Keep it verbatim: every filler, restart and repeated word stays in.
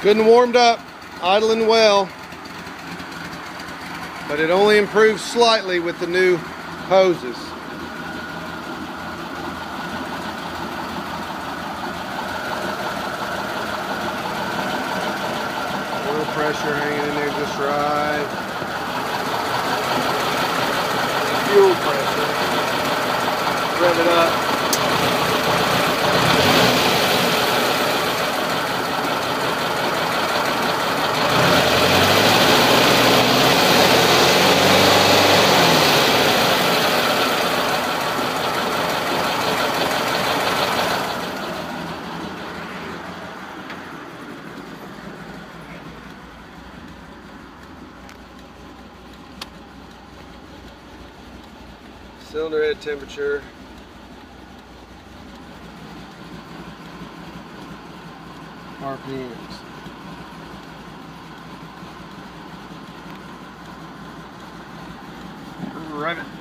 Good and warmed up, idling well, but it only improves slightly with the new hoses. Oil pressure hanging in there just right. Fuel pressure. Rev it up. Cylinder head temperature. R P Ms. Rev it.